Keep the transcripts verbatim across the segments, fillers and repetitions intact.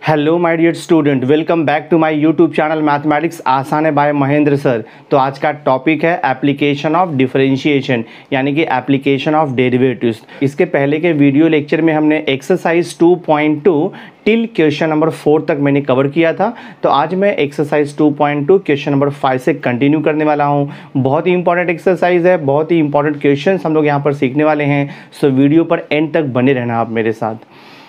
Hello my dear student, welcome back to my YouTube channel mathematics आसान है bye Mahendra sir. तो आज का टॉपिक है एप्लीकेशन ऑफ डिफरेंशिएशन यानी कि एप्लीकेशन ऑफ डेरिवेटिव्स। इसके पहले के वीडियो लेक्चर में हमने exercise two point two till question number four तक मैंने कवर किया था। तो आज मैं exercise two point two question number five से कंटिन्यू करने वाला हूँ। बहुत ही इंपॉर्टेंट एक्सरसाइज है, बहुत ही इंपॉर्टेंट क्वेश्चन हम लोग यहाँ पर सीखने वाले हैं। सो वीडियो पर एंड तक बने रहना आप मेरे साथ।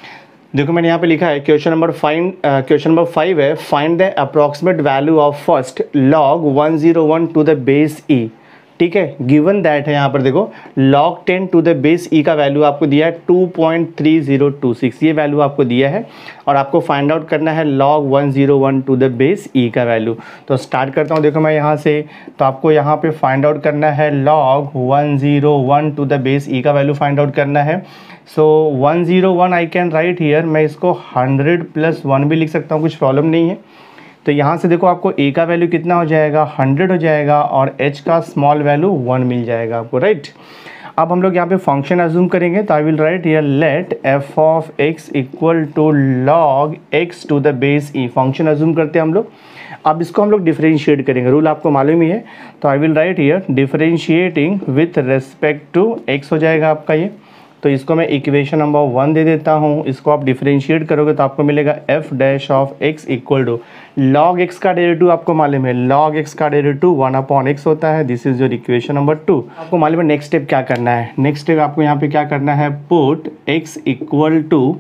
देखो मैंने यहाँ पे लिखा है question number five question number five है, find the approximate value of first log one zero one to the base e. ठीक है, गिवन दैट है यहाँ पर देखो log ten to the base e का वैल्यू आपको दिया है two point three zero two six, ये वैल्यू आपको दिया है और आपको फाइंड आउट करना है log one zero one to the base e का वैल्यू। तो स्टार्ट करता हूँ, देखो मैं यहाँ से, तो आपको यहाँ पे फाइंड आउट करना है log one zero one to the base e का वैल्यू फाइंड आउट करना है। So one zero one I can write here, मैं इसको हंड्रेड प्लस वन भी लिख सकता हूँ, कुछ प्रॉब्लम नहीं है। तो यहाँ से देखो आपको a का वैल्यू कितना हो जाएगा, हंड्रेड हो जाएगा और h का स्मॉल वैल्यू वन मिल जाएगा आपको, राइट। अब हम लोग यहाँ पे फंक्शन अज्यूम करेंगे, तो I will write here let f of x equal to log x to the base e। Function assume करते हैं हम लोग। अब इसको हम लोग डिफरेंशिएट करेंगे, रूल आपको मालूम ही है। तो I will write here differentiating with respect to x हो जाएगा आपका ये। तो इसको मैं इक्वेशन नंबर वन दे देता हूँ, इसको आप डिफरेंशिएट करोगे तो आपको मिलेगा f dash of x equal to log x का डेरिवेटिव आपको मालूम है, लॉग एक्स का डेरिवेटिव वन अपॉन एक्स होता है। This is your equation number two. आपको मालूम है नेक्स्ट स्टेप क्या करना है। नेक्स्ट स्टेप आपको यहाँ पे क्या करना है, put x equal to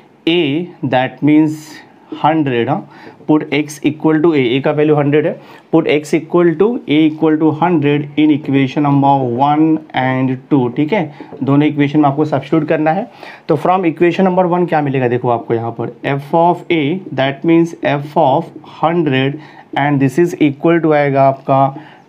a, that means hundred. हाँ, put x equal to a, a का वैल्यू हंड्रेड है। Put x equal to a equal to hundred in equation number one and two. ठीक है, दोनों इक्वेशन में आपको substitute करना है। तो फ्रॉम इक्वेशन नंबर वन क्या मिलेगा, देखो आपको यहाँ पर f of a, that means f of hundred and this is equal to आएगा आपका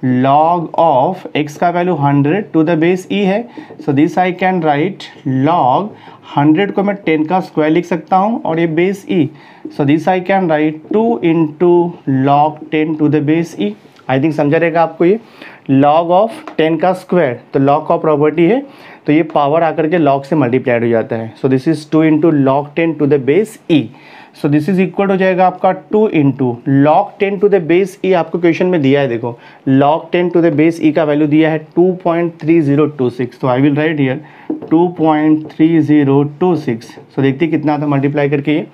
log ऑफ x का value hundred to the base e है। So this I can write log hundred को मैं टेन का स्क्वायर लिख सकता हूँ और ये base e। So this I can write two into log ten to the base e। I think समझा रहेगा आपको ये। log ऑफ टेन का स्क्वायर, तो log का प्रॉपर्टी है, तो ये पावर आकर के log से मल्टीप्लाइड हो जाता है। So this is two into log ten to the base e। So this is equal हो जाएगा आपका two into log ten to the base e. आपको क्वेश्चन में दिया है, देखो log ten to the base e का वैल्यू दिया है two point three zero two six. तो I will write here two point three zero two six. So देखते कितना था मल्टीप्लाई करके ये,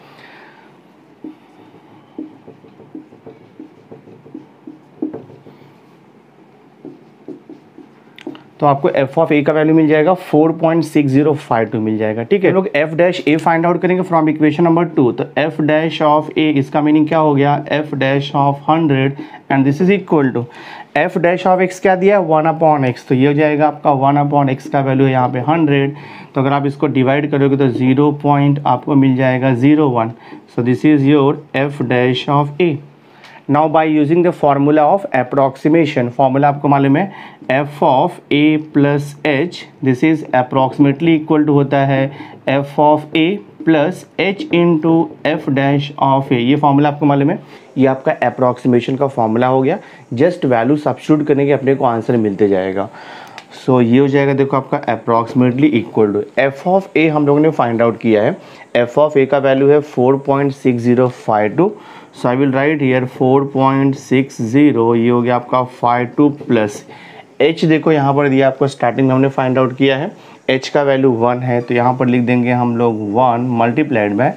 तो आपको f ऑफ a का वैल्यू मिल जाएगा four point six zero five two मिल जाएगा। ठीक है, लोग f dash a find out करेंगे फ्रॉम इक्वेशन नंबर टू। तो f डैश ऑफ a, इसका मीनिंग क्या हो गया, f dash of hundred and this is equal to f dash of x क्या दिया है, वन अपॉन एक्स। तो ये हो जाएगा आपका वन अपॉन एक्स का वैल्यू है यहाँ पे हंड्रेड। तो अगर आप इसको डिवाइड करोगे तो जीरो पॉइंट आपको मिल जाएगा zero one. So this is your f dash of a। Now by using the formula of approximation, formula आपको मालूम है f of a plus h, this is approximately equal to होता है f of a plus H into F dash of a। ये formula आपको मालूम है, ये आपका अप्रॉक्सीमेशन का फॉर्मूला हो गया। जस्ट वैल्यू सब्स्टिट्यूट करने के अपने को आंसर मिलते जाएगा। सो so, ये हो जाएगा देखो आपका approximately equal to f of a हम लोगों ने फाइंड आउट किया है। f ऑफ a का वैल्यू है four point six zero five two. So I will write here four point six zero, ये हो गया आपका फाइव टू प्लस h। देखो यहाँ पर दिया आपको, स्टार्टिंग में हमने फाइंड आउट किया है, h का वैल्यू वन है, तो यहाँ पर लिख देंगे हम लोग वन मल्टीप्लाइड में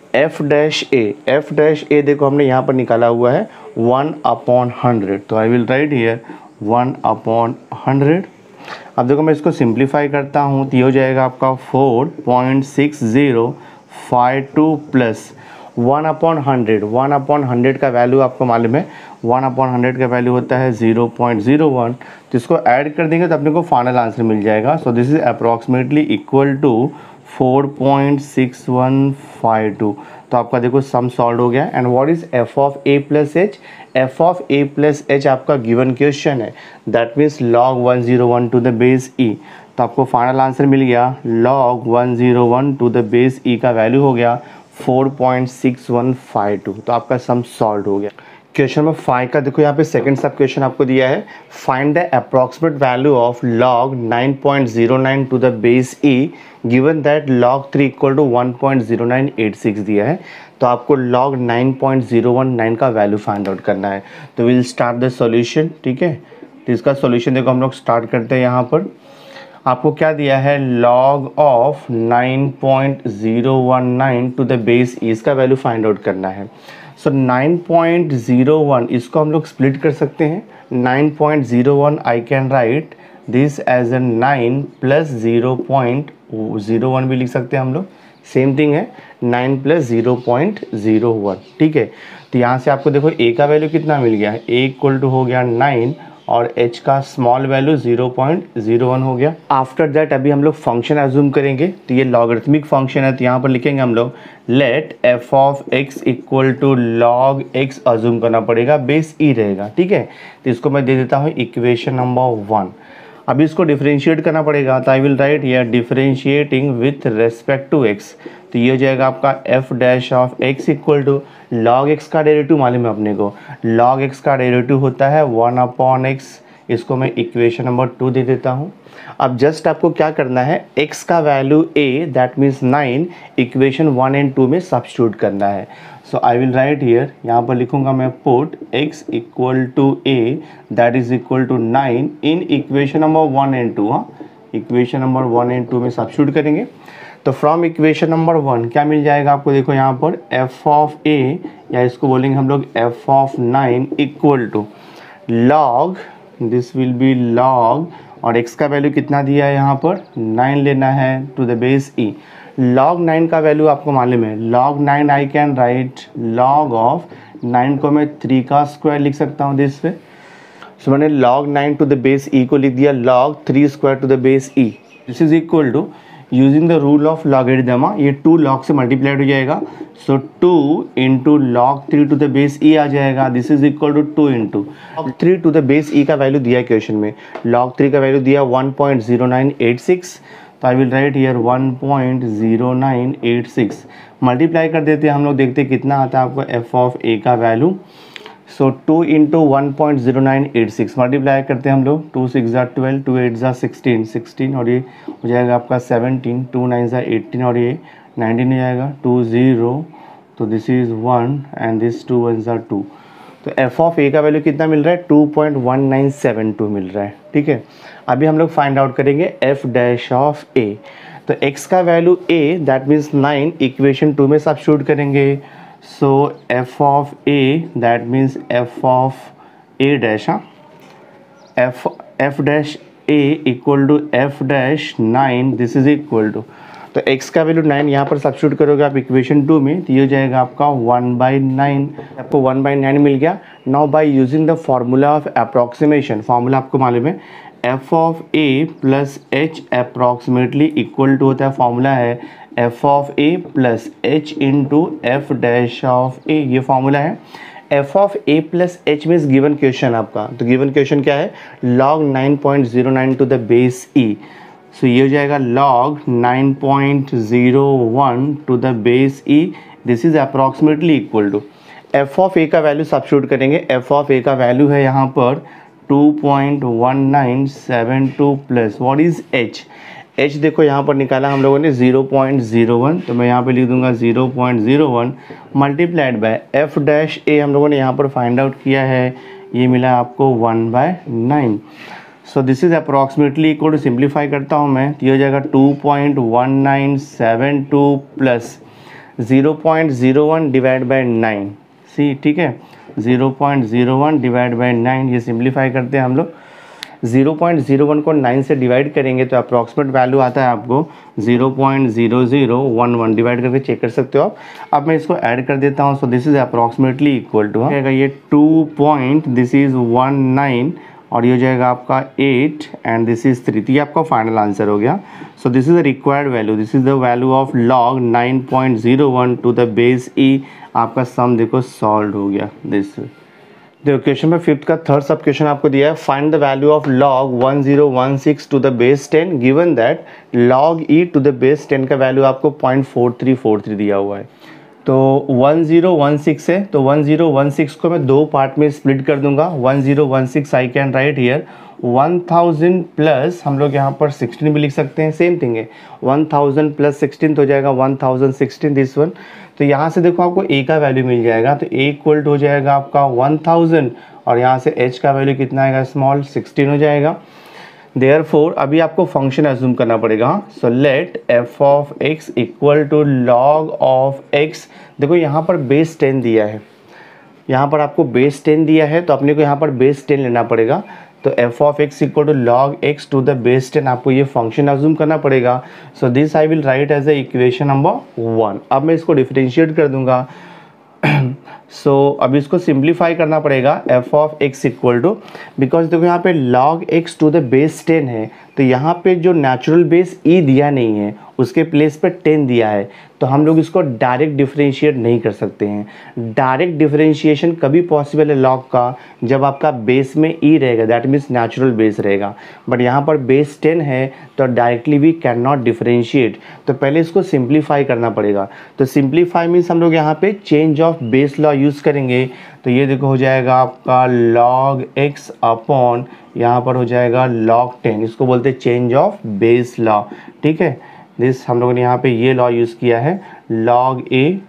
f dash a। f dash a देखो हमने यहाँ पर निकाला हुआ है वन अपॉन हंड्रेड। तो I will write here one upon hundred. अब देखो मैं इसको सिंप्लीफाई करता हूँ, तो ये हो जाएगा आपका four point six zero five two plus one upon hundred. One upon hundred का वैल्यू आपको मालूम है, वन अपॉन हंड्रेड का वैल्यू होता है ज़ीरो पॉइंट ज़ीरो वन। तो इसको ऐड कर देंगे तो अपने को फाइनल आंसर मिल जाएगा। So this is approximately equal to four point six one five two. तो आपका देखो सम सॉल्व हो गया। And what is f of a plus h, f of a plus h आपका गिवन क्वेश्चन है, that means log one zero one to the base e। तो आपको final answer मिल गया log one zero one to the base e का value हो गया four point six one five two. तो आपका सम सॉल्व हो गया। क्वेश्चन नंबर फाइव का देखो यहाँ पे सेकंड सब क्वेश्चन आपको दिया है, find the approximate value of log nine point zero nine to the base e given that log three equal to one point zero nine eight six दिया है। तो आपको log nine point zero one nine का value find out करना है। तो will start the solution, ठीक है। तो इसका सॉल्यूशन देखो हम लोग स्टार्ट करते हैं। यहाँ पर आपको क्या दिया है, log of nine point zero one nine to the base e, इसका वैल्यू फाइंड आउट करना है। So nine point zero one इसको हम लोग स्प्लिट कर सकते हैं। Nine point zero one I can write this as a nine plus zero point zero one भी लिख सकते हैं हम लोग, सेम थिंग है, nine plus zero point zero one, ठीक है। तो यहाँ से आपको देखो ए का वैल्यू कितना मिल गया है, ए इक्वल टू हो गया नाइन और h का small value zero point zero one हो गया। आफ्टर दैट अभी हम लोग फंक्शन एज्यूम करेंगे। तो ये लॉगरिथमिक फंक्शन है, तो यहाँ पर लिखेंगे हम लोग let f of x equal to log x assume करना पड़ेगा, बेस e रहेगा, ठीक है। तो इसको मैं दे देता हूँ इक्वेशन नंबर वन। अभी इसको डिफरेंशिएट करना पड़ेगा, तो I will write here differentiating with respect to x। तो ये हो जाएगा आपका f dash of x equal to log x का डेरिवेटिव मालूम है अपने को, लॉग x का डेरिवेटिव होता है वन अपॉन x। इसको मैं इक्वेशन नंबर टू दे देता हूँ। अब जस्ट आपको क्या करना है, x का value a that means nine equation one and two में सब्स्टिट्यूट करना है। So I will write here, यहाँ पर लिखूंगा मैं put x equal to a that is equal to nine in equation number one and two. हाँ, equation number one and two में substitute करेंगे। तो फ्रॉम इक्वेशन नंबर वन क्या मिल जाएगा आपको, देखो यहाँ पर f ऑफ a या इसको बोलेंगे हम लोग f of nine equal to log, this will be log, और x का वैल्यू कितना दिया है यहाँ पर, नाइन लेना है to the base e। Log nine का वैल्यू आपको मालूम है, log nine I can write log of nine को मैं थ्री का स्क्वायर लिख सकता हूँ दिस पे। सो मैंने log nine to the base e को लिख दिया log three square to the base e। This is equal to using the rule of logarithm, ये टू लॉग से मल्टीप्लाइड हो जाएगा। So two into log three to the base e आ जाएगा, this is equal to two into log three to the base e का value दिया है question में, लॉग थ्री का वैल्यू दिया one point zero nine eight six. तो I will write here one point zero nine eight six, multiply कर देते हैं हम लोग, देखते हैं कितना आता है आपको एफ ऑफ ए का value. So two into one point zero nine eight six multiply करते हैं हम लोग, टू सिक्स ज़ा ट्वेल्व, टू एट ज़ा सिक्सटीन, सिक्सटीन और ये हो जाएगा आपका सेवनटीन, टू नाइन ज़ा एटीन और ये नाइनटीन हो जाएगा, टू ज़ीरो, तो this is one and this two one ज़ा टू। तो एफ ऑफ ए का वैल्यू कितना मिल रहा है, two point one nine seven two मिल रहा है, ठीक है। अभी हम लोग फाइंड आउट करेंगे एफ डैश ऑफ ए। तो x का value a that means nine equation two में सब्स्टिट्यूट करेंगे। So f of a that means f of a dash, हाँ, f f dash a equal to f dash nine, this is equal to, तो x का value nine यहाँ पर substitute करोगे आप equation two में, तो ये हो जाएगा आपका वन बाई नाइन, आपको वन बाई नाइन मिल गया। Now by using the formula of approximation, formula आपको मालूम है f of a plus H approximately equal to होता है, फॉर्मूला है f of a plus H into F dash of a, ये फॉर्मूला है। f of a plus h means given question आपका, तो गिवन क्वेश्चन क्या है, log nine point zero nine to the base e। सो ये हो जाएगा log nine point zero one to the base e, this is approximately equal to f of a का value substitute करेंगे। f ऑफ a का value है यहाँ पर two point one nine seven two plus what is h, h देखो यहाँ पर निकाला हम लोगों ने ज़ीरो पॉइंट ज़ीरो वन, तो मैं यहाँ पे लिख दूंगा zero point zero one multiplied by f dash a हम लोगों ने यहाँ पर फाइंड आउट किया है, ये मिला आपको one by nine. So this is approximately equal to, simplify करता हूँ मैं, तो ये हो जाएगा two point one nine seven two plus zero point zero one divide by nine, see, ठीक है, zero point zero one divide by nine, ये सिंप्लीफाई करते हैं हम लोग। ज़ीरो पॉइंट ज़ीरो वन को नाइन से डिवाइड करेंगे तो अप्रॉक्सीमेट वैल्यू आता है आपको zero point zero zero one one, divide करके चेक कर सकते हो आप। अब मैं इसको ऐड कर देता हूँ, so this is approximately equal to, हाँ, ये two point this is one nine और ये हो जाएगा आपका eight and this is three, तो ये आपका फाइनल आंसर हो गया। So this is the required value, this is the value of log nine point zero one to the base e. आपका सम देखो सॉल्व हो गया। दिस देखो क्वेश्चन में फिफ्थ का थर्ड सब क्वेश्चन आपको दिया है, find the value of log one zero one six to the base ten given that log E to the base ten का वैल्यू आपको point four three four three दिया हुआ है। तो वन ज़ीरो वन सिक्स है, तो one zero one six को मैं दो पार्ट में स्प्लिट कर दूंगा। One zero one six I can write here one thousand plus, हम लोग यहाँ पर सिक्सटीन भी लिख सकते हैं, सेम थिंग है, वन थाउजेंड प्लस सिक्सटीन तो हो जाएगा one thousand sixteen this one. तो यहाँ से देखो आपको ए का वैल्यू मिल जाएगा, तो ए इक्वल टू हो जाएगा आपका वन थाउजेंड और यहाँ से एच का वैल्यू कितना आएगा, स्मॉल सिक्सटीन हो जाएगा। देयरफॉर अभी आपको फंक्शन एज्यूम करना पड़ेगा। So let f of x equal to log of x. देखो यहाँ पर बेस टेन दिया है, यहाँ पर आपको बेस टेन दिया है, तो अपने को यहाँ पर बेस टेन लेना पड़ेगा। तो f of x equal to log x to the base ten, आपको ये फंक्शन एज्यूम करना पड़ेगा। So this I will write as a equation number one. अब मैं इसको डिफरेंशिएट कर दूंगा। सो so, अभी इसको सिंप्लीफाई करना पड़ेगा। F of x equal to, because देखो यहाँ पे log x to the base ten है, तो यहाँ पे जो नेचुरल बेस ई दिया नहीं है उसके प्लेस पे टेन दिया है, तो हम लोग इसको डायरेक्ट डिफरेंशिएट नहीं कर सकते हैं। डायरेक्ट डिफरेंशिएशन कभी पॉसिबल है लॉग का, जब आपका बेस में ई रहेगा, दैट मीन्स नेचुरल बेस रहेगा। बट यहाँ पर बेस टेन है तो directly we can not differentiate, तो पहले इसको सिंप्लीफाई करना पड़ेगा। तो सिंप्लीफाई मीन्स हम लोग यहाँ पे change of base law use करेंगे। तो ये देखो हो जाएगा आपका लॉग एक्स अपॉन, यहाँ पर हो जाएगा लॉग टेन, इसको बोलते हैं चेंज ऑफ बेस लॉ। ठीक है, दिस हम लोगों ने यहाँ पे ये लॉ यूज़ किया है, log a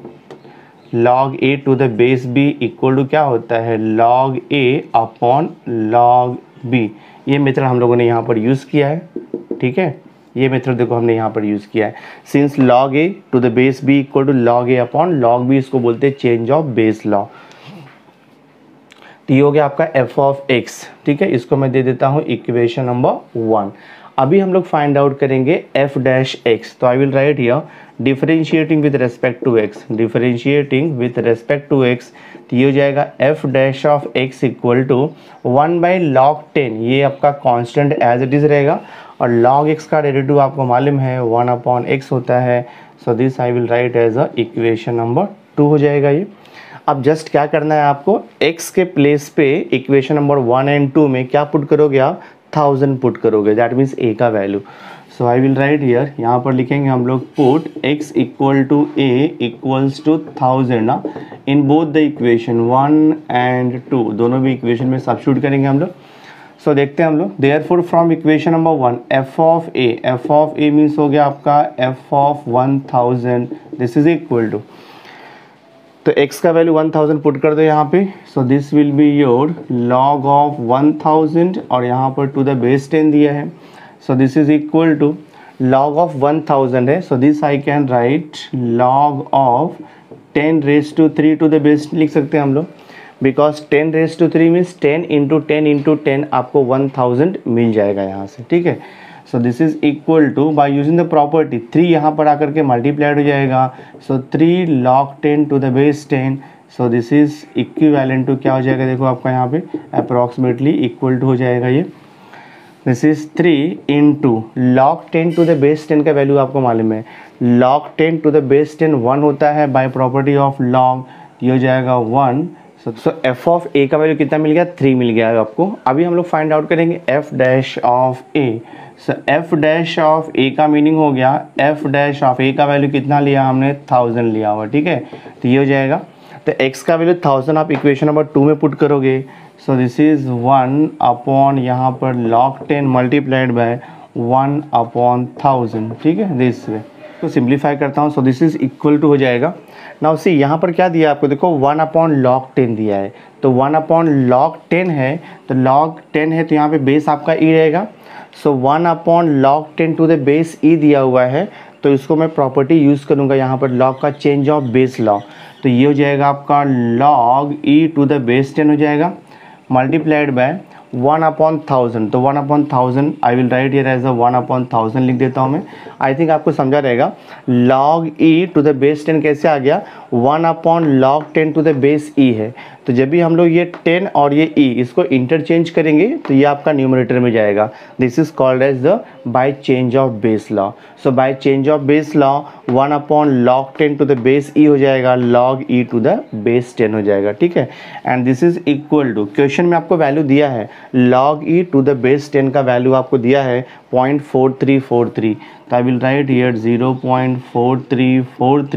log a to the base b equal to क्या होता है, log a upon log b. ये मेथड हम लोगों ने यहाँ पर यूज़ किया है। ठीक है, ये मेथड देखो हमने यहाँ पर यूज़ किया है। Since log a to the base b equal to log a upon log b, इसको बोलते हैं चेंज ऑफ बेस लॉ। तो ये हो गया आपका एफ ऑफ एक्स। ठीक है, इसको मैं दे देता हूँ इक्वेशन नंबर वन। अभी हम लोग फाइंड आउट करेंगे एफ डैश एक्स। तो I will write here differentiating with respect to X, differentiating with respect to X. तो ये हो जाएगा F dash of x equal to one by log ten, ये आपका कांस्टेंट एज इट इज़ रहेगा, और log x का डेरिवेटिव आपको मालूम है वन अपॉन एक्स होता है। So this I will write as a equation number two हो जाएगा ये। अब जस्ट क्या करना है आपको, x के प्लेस पे equation number one and two में क्या पुट करोगे आप, थाउजेंड पुट करोगे, दैट मीन्स a का value. So I will write here, यहाँ पर लिखेंगे हम लोग put x equal to a equals to thousand ना in both the equation one and two, दोनों भी इक्वेशन में सब्स्टिट्यूट करेंगे हम लोग। सो so, देखते हैं हम लोग। Therefore from equation number one F of A, F of A means हो गया आपका F of one thousand, this is equal to, तो x का वैल्यू वन थाउजेंड पुट कर दो यहाँ पे। So this will be your log of one thousand और यहाँ पर टू द बेस टेन दिया है। So this is equal to log of one thousand है, so this I can write log of ten raise to three to the base लिख सकते हैं हम लोग, because ten raise to three means ten into ten into ten आपको one thousand मिल जाएगा यहाँ से। ठीक है, so this is equal to by using the property three यहाँ पर आकर के मल्टीप्लाइड हो जाएगा। So three log ten to the base ten, so this is equivalent to क्या हो जाएगा, देखो आपका यहाँ पे अप्रॉक्सीमेटली इक्वल टू हो जाएगा ये, this is three into log ten to the base ten का वैल्यू आपको मालूम है, log ten to the base ten one होता है बाय प्रॉपर्टी ऑफ लॉग, ये हो जाएगा वन। सो एफ ऑफ ए का वैल्यू कितना मिल गया, थ्री मिल गया है आपको। अभी हम लोग फाइंड आउट करेंगे F dash of A. So F dash of ए का मीनिंग हो गया, एफ डैश ऑफ ए का वैल्यू कितना लिया हमने, थाउजेंड लिया हुआ। ठीक है, तो ये हो जाएगा, तो एक्स का वैल्यू थाउजेंड आप इक्वेशन नंबर टू में पुट करोगे। So this is one upon यहाँ पर log ten multiplied by one upon thousand. ठीक है, दिस वे तो सिंप्लीफाई करता हूँ। So this is equal to हो जाएगा। नाउ सी यहाँ पर क्या दिया आपको, देखो वन अपॉन लॉग टेन दिया है, तो वन अपॉन लॉग टेन है, तो लॉग टेन है तो यहाँ पे बेस आपका ई रहेगा। So one upon log ten to the base E दिया हुआ है, तो इसको मैं प्रॉपर्टी यूज़ करूँगा यहाँ पर लॉग का चेंज ऑफ बेस लॉ। तो ये हो जाएगा आपका log E to the base ten हो जाएगा multiplied by one upon thousand, तो one upon thousand I will write here as a one upon thousand लिख देता हूँ मैं। आई थिंक आपको समझा रहेगा। Log E to the base ten कैसे आ गया, one upon log ten to the base E है, तो जब भी हम लोग ये टेन और ये ई इसको इंटरचेंज करेंगे तो ये आपका न्यूमरेटर में जाएगा। This is called as the by change of base law. So by change of base law one upon log ten to the base E हो जाएगा, log E to the base ten हो जाएगा। ठीक है, and this is equal to, question में आपको value दिया है log E to the base ten का वैल्यू आपको दिया है point four three four three, तो I will write here zero point four three four three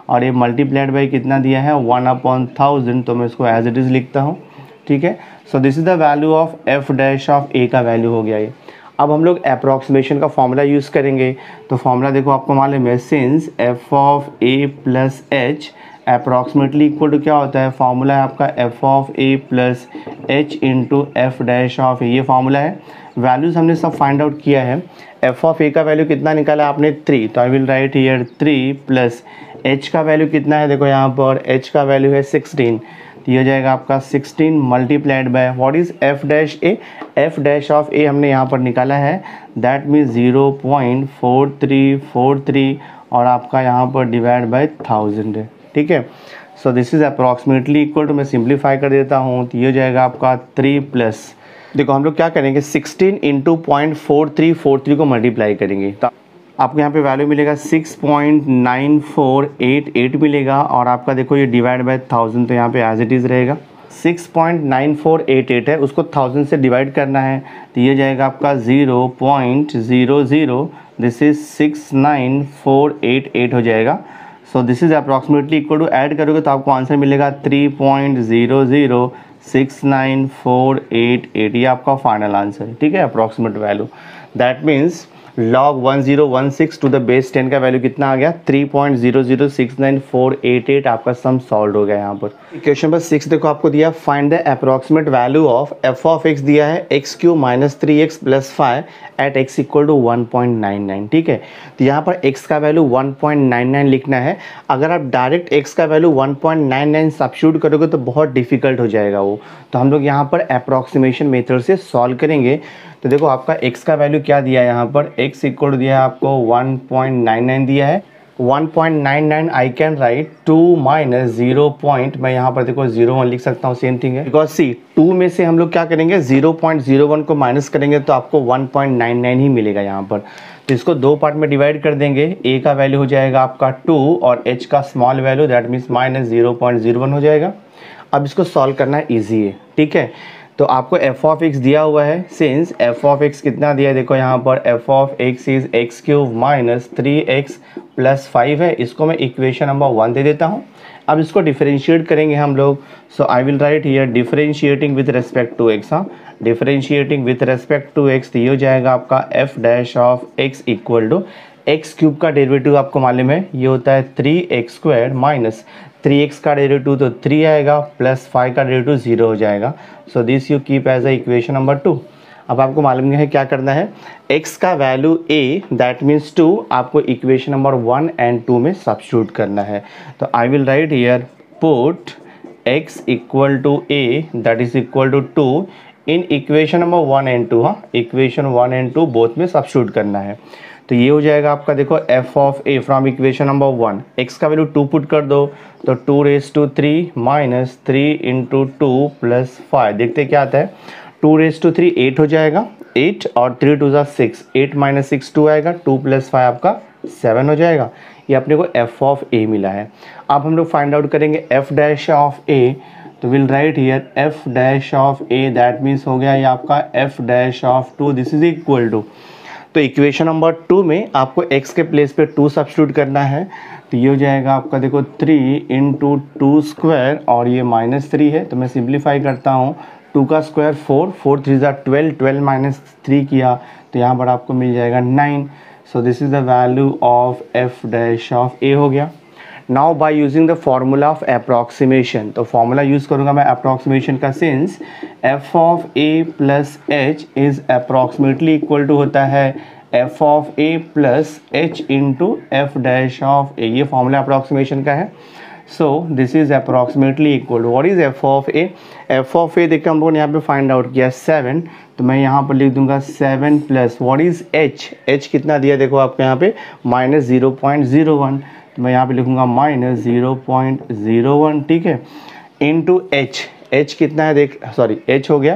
और ये मल्टीप्लाइड बाई कितना दिया है वन अपॉन थाउजेंड, तो मैं इसको एज इट इज़ लिखता हूँ, ठीक है। So this is the value of F dash of ए का वैल्यू हो गया ये। अब हम लोग अप्रॉक्सीमेशन का फॉर्मूला यूज़ करेंगे, तो फॉर्मूला देखो आपको मालूम है, since F of A plus H approximately equal to क्या होता है, फार्मूला है आपका F of A plus H into F dash of ए, ये फार्मूला है। वैल्यूज़ हमने सब फाइंड आउट किया है। एफ ऑफ ए का वैल्यू कितना निकाला आपने थ्री, तो I will write here three plus H का वैल्यू कितना है, देखो यहाँ पर एच का वैल्यू है सिक्सटीन, तो ये हो जाएगा आपका sixteen multiplied by what is F dash A, F dash of A हमने यहाँ पर निकाला है, that means zero point four three four three और आपका यहाँ पर डिवाइड बाय थाउजेंड है, ठीक है। So this is approximately equal to, मैं सिंप्लीफाई कर देता हूँ, तो ये हो जाएगा आपका थ्री प्लस, देखो हम लोग क्या करेंगे sixteen into point four three four three को मल्टीप्लाई करेंगे, तो आपको यहाँ पे वैल्यू मिलेगा six point nine four eight eight मिलेगा, और आपका देखो ये डिवाइड बाय थाउजेंड, तो यहाँ पे एज इट इज़ रहेगा six point nine four eight eight है, उसको थाउजेंड से डिवाइड करना है, तो ये जाएगा आपका zero point zero zero, this is six nine four eight eight हो जाएगा। So this is approximately equal to, add करोगे तो आपको आंसर मिलेगा three point zero zero six nine four eight eight, ये आपका फाइनल आंसर है, ठीक है, approximate value. That means log one zero one six to the base ten का वैल्यू कितना आ गया, three point zero zero six nine four eight eight, आपका सम सॉल्व हो गया यहाँ पर। क्वेश्चन नंबर सिक्स देखो आपको दिया, find the approximate value of F of X दिया है X cube minus three X plus five at x equal to one point nine nine, ठीक है। तो यहाँ पर x का value one point nine nine लिखना है। अगर आप डायरेक्ट x का value one point nine nine substitute करोगे तो बहुत डिफिकल्ट हो जाएगा वो, तो हम लोग यहाँ पर अप्रॉक्सीमेशन मेथड से सॉल्व करेंगे। तो देखो आपका x का वैल्यू क्या दिया है, यहाँ पर x इक्वल दिया है आपको वन पॉइंट नाइन नाइन दिया है, one point nine nine I can write two minus zero point, मैं यहाँ पर देखो जीरो वन लिख सकता हूँ, सेम थिंग है, बिकॉज सी टू में से हम लोग क्या करेंगे जीरो पॉइंट जीरो वन को माइनस करेंगे तो आपको वन पॉइंट नाइन नाइन ही मिलेगा यहाँ पर। तो इसको दो पार्ट में डिवाइड कर देंगे, a का वैल्यू हो जाएगा आपका टू और h का small value that means minus zero point zero one हो जाएगा। अब इसको सॉल्व करना ईजी है, ठीक है। तो आपको एफ ऑफ एक्स दिया हुआ है, सिंस एफ ऑफ एक्स कितना दिया है, देखो यहाँ पर F of X is X cube minus three X plus five है, इसको मैं इक्वेशन नंबर वन दे देता हूँ। अब इसको डिफरेंशिएट करेंगे हम लोग, so I will write here differentiating with respect to X, हाँ differentiating with respect to X, तो ये हो जाएगा आपका F dash of x equal to x cube का डेरिवेटिव आपको मालूम है ये होता है three x square minus three X का डेरिवेटिव तो थ्री आएगा प्लस फाइव का डेरिवेटिव जीरो हो जाएगा। So this you keep as a equation number two. अब आपको मालूम है क्या करना है, x का value a that means two आपको equation number one and two में सब्स्टिट्यूट करना है। तो I will write here put x equal to a that is equal to two in equation number one and two, हाँ equation one and two both में substitute करना है। तो ये हो जाएगा आपका देखो f of a from equation number one, x का वैल्यू टू पुट कर दो तो two raise to three minus three into two plus five, देखते क्या आता है, two raise to three eight हो जाएगा, एट और थ्री टू ज़ा six, eight minus six two आएगा, टू प्लस फाइव आपका सेवन हो जाएगा। ये अपने को f ऑफ a मिला है। अब हम लोग फाइंड आउट करेंगे f डैश ऑफ a, तो will write here f dash of a that means हो गया ये आपका f dash of two, this is equal to, तो इक्वेशन नंबर टू में आपको x के प्लेस पे टू सब्स्टिट्यूट करना है, तो ये हो जाएगा आपका देखो थ्री इंटू टू स्क्वायर और ये माइनस थ्री है, तो मैं सिंप्लीफाई करता हूँ, टू का स्क्वायर फोर, फोर थ्री ज़ा ट्वेल्व, ट्वेल्व माइनस थ्री किया तो यहाँ पर आपको मिल जाएगा nine. So this is the value of F dash of A हो गया। Now by using the formula of approximation, तो फॉर्मूला यूज़ करूँगा मैं अप्रॉक्सीमेशन का, since F of A plus H is approximately equal to होता है F of A plus H into F dash of ए, ये formula approximation का है। So this is approximately equal to what is F of A, F of A देखकर हम लोगों ने यहाँ पे फाइंड आउट किया सेवन, तो मैं यहाँ पर लिख दूंगा seven plus what is H, H कितना दिया देखो आपको यहाँ पे minus zero point zero one, तो मैं यहाँ पे लिखूंगा minus zero point zero one, ठीक है, इंटू एच, एच कितना है देख सॉरी एच हो गया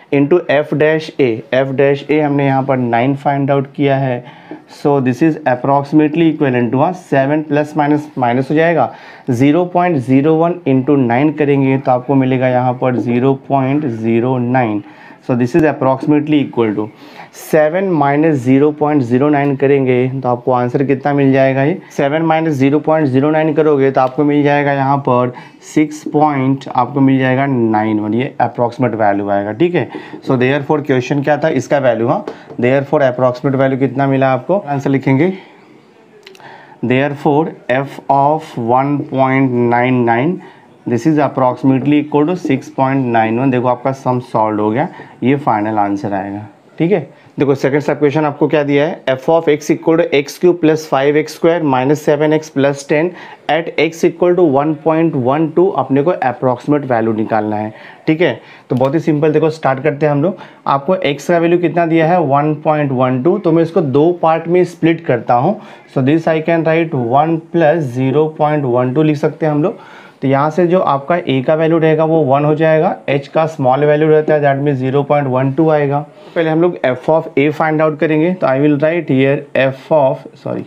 into F dash A, F dash A हमने यहाँ पर नाइन फाइंड आउट किया है। So this is approximately equal to seven plus minus minus हो जाएगा, zero point zero one into nine करेंगे तो आपको मिलेगा यहाँ पर zero point zero nine. So this is approximately equal to seven minus zero point zero nine करेंगे तो आपको आंसर कितना मिल जाएगा, ये seven minus zero point zero nine करोगे तो आपको मिल जाएगा यहाँ पर सिक्स पॉइंट आपको मिल जाएगा नाइन वन, ये अप्रॉक्सीमेट वैल्यू आएगा। ठीक है, सो देयर फोर क्वेश्चन क्या था, इसका वैल्यू, हाँ देयर फोर अप्रॉक्सीमेट वैल्यू कितना मिला आपको, आंसर लिखेंगे there four f of one point nine nine this is approximately equal to six point nine one. देखो आपका सम सॉल्व हो गया, ये फाइनल आंसर आएगा। ठीक है, देखो सेकंड सब क्वेश्चन आपको क्या दिया है, F of x equal to x cube plus five x square minus seven x plus ten at x equal to one point one two अपने को अप्रॉक्सीमेट वैल्यू निकालना है। ठीक है, तो बहुत ही सिंपल, देखो स्टार्ट करते हैं हम लोग। आपको x का वैल्यू कितना दिया है वन पॉइंट वन टू, तो मैं इसको दो पार्ट में स्प्लिट करता हूँ। So this I can write one plus zero point one two लिख सकते हैं हम लोग। तो यहाँ से जो आपका a का वैल्यू रहेगा वो वन हो जाएगा, h का स्मॉल वैल्यू रहता है that mean zero point one two आएगा। पहले हम लोग f of a find out करेंगे, तो I will write here f of sorry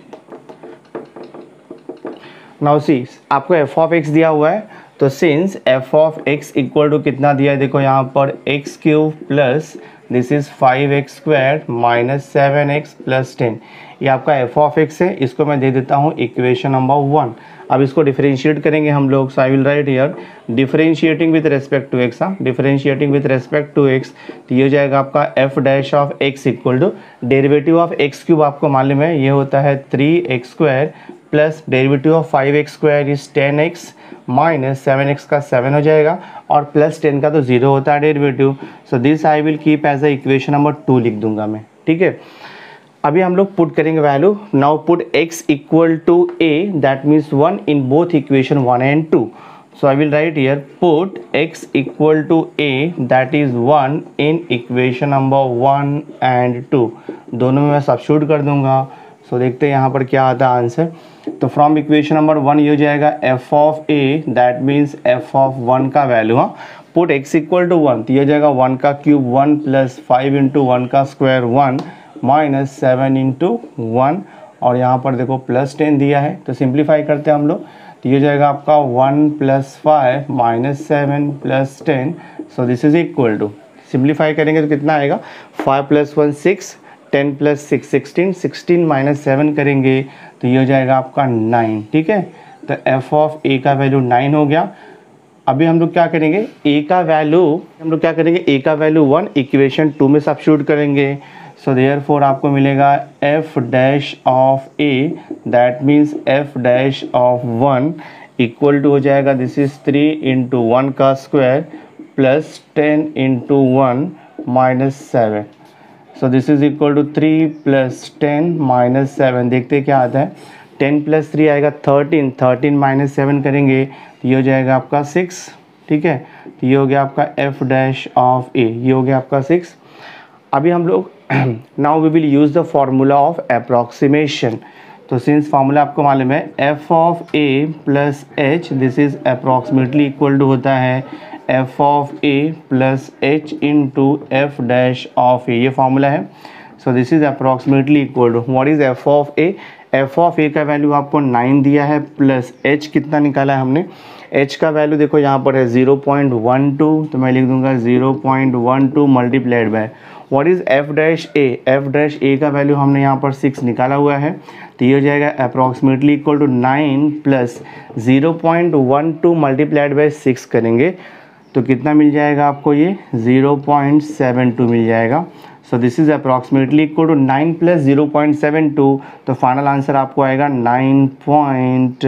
now see आपको f ऑफ x दिया हुआ है, तो since f of x equal to कितना दिया है, देखो यहाँ पर x cube plus this is five x square minus seven x plus ten, ये आपका f ऑफ x है, इसको मैं दे देता हूँ इक्वेशन नंबर वन। अब इसको डिफरेंशिएट करेंगे हम लोग, so I will write here differentiating with respect to x, हाँ differentiating with respect to x, तो ये हो जाएगा आपका f dash of x equal to derivative of x cube आपको मालूम है ये होता है three x square plus derivative of five x square is ten x minus seven x का सेवन हो जाएगा और प्लस टेन का तो जीरो होता है derivative. So this I will keep as a equation number two लिख दूंगा मैं। ठीक है, अभी हम लोग पुट करेंगे value, now put x equal to a that means one in both equation one and two. So I will write here put x equal to a that is one in equation number one and two, दोनों में मैं substitute कर दूंगा। सो so, देखते हैं यहाँ पर क्या आता है आंसर। तो फ्रॉम इक्वेशन नंबर वन ये हो जाएगा f of a that means f of one का वैल्यू, हाँ put x equal to one, तो ये हो जाएगा वन का cube one plus five into one का square one minus seven into one, और यहाँ पर देखो प्लस टेन दिया है, तो सिंप्लीफाई करते हैं हम लोग, तो ये जाएगा आपका one plus five minus seven plus ten. So this is equal to, simplify करेंगे तो कितना आएगा, five plus one six, ten plus six sixteen, sixteen minus seven करेंगे तो ये हो जाएगा आपका नाइन। ठीक है, तो एफ ऑफ ए का वैल्यू नाइन हो गया। अभी हम लोग क्या करेंगे, ए का वैल्यू हम लोग क्या करेंगे, ए का वैल्यू वन इक्वेशन टू में सब्स्टिट्यूट करेंगे। सो देयरफॉर आपको मिलेगा f dash of a that means f dash of one equal to हो जाएगा this is three into one का square plus ten into one minus seven. So this is equal to three plus ten minus seven, देखते क्या आता है, ten plus three आएगा thirteen, thirteen minus seven करेंगे तो ये हो जाएगा आपका सिक्स। ठीक है, तो ये हो गया आपका एफ डैश ऑफ ए, ये हो गया आपका सिक्स। अभी हम लोग now we will use the formula of approximation. तो सिंस फार्मूला आपको मालूम है F of A plus h this is approximately equal to होता है F of A plus H into F dash of ए, ये फार्मूला है। So this is approximately equal to what is F of A, F of ए का value आपको nine दिया है plus H कितना निकाला है हमने, एच का वैल्यू देखो यहाँ पर है ज़ीरो पॉइंट वन टू, तो मैं लिख दूंगा zero point one two multiplied by what is F dash A, F dash a का वैल्यू हमने यहाँ पर सिक्स निकाला हुआ है, तो ये हो जाएगा approximately equal to nine plus zero point one two multiplied by six करेंगे तो कितना मिल जाएगा आपको, ये ज़ीरो पॉइंट सेवन टू मिल जाएगा। So this is approximately equal to nine plus zero point seven two, तो फाइनल आंसर आपको आएगा नाइन पॉइंट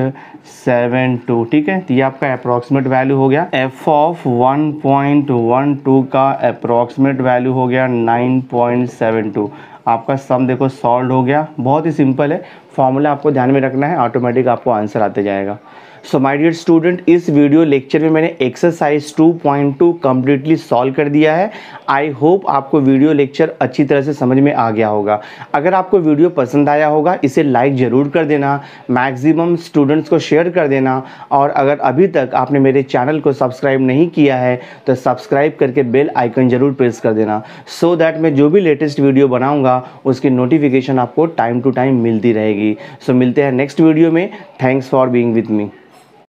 सेवन टू। ठीक है, तो ये आपका अप्रॉक्सीमेट वैल्यू हो गया, f of one point one two का अप्रॉक्सीमेट वैल्यू हो गया नाइन पॉइंट सेवन टू। आपका सम देखो सॉल्व हो गया। बहुत ही सिंपल है, फॉर्मूला आपको ध्यान में रखना है, ऑटोमेटिक आपको आंसर आते जाएगा। सो माय डियर स्टूडेंट, इस वीडियो लेक्चर में मैंने exercise two point two completely solve कर दिया है। आई होप आपको वीडियो लेक्चर अच्छी तरह से समझ में आ गया होगा। अगर आपको वीडियो पसंद आया होगा इसे लाइक ज़रूर कर देना, मैक्सिमम स्टूडेंट्स को शेयर कर देना, और अगर अभी तक आपने मेरे चैनल को सब्सक्राइब नहीं किया है तो सब्सक्राइब करके बेल आइकन ज़रूर प्रेस कर देना, सो दैट मैं जो भी लेटेस्ट वीडियो बनाऊँगा उसकी नोटिफिकेशन आपको टाइम टू टाइम मिलती रहेगी। सो मिलते हैं नेक्स्ट वीडियो में। Thanks for being with me.